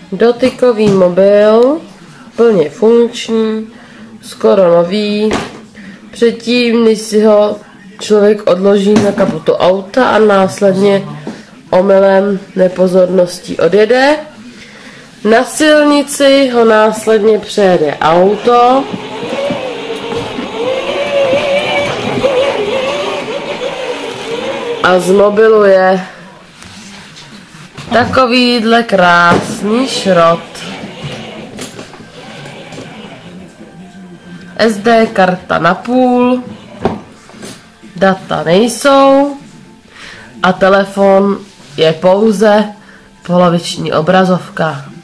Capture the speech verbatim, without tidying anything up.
Dotykový mobil, plně funkční, skoro nový. Předtím, než si ho člověk odloží na kapotu auta a následně omylem nepozorností odjede. Na silnici ho následně přejede auto. A z mobilu je takovýhle krásný šrot. es dé karta na půl, data nejsou a telefon je pouze poloviční obrazovka.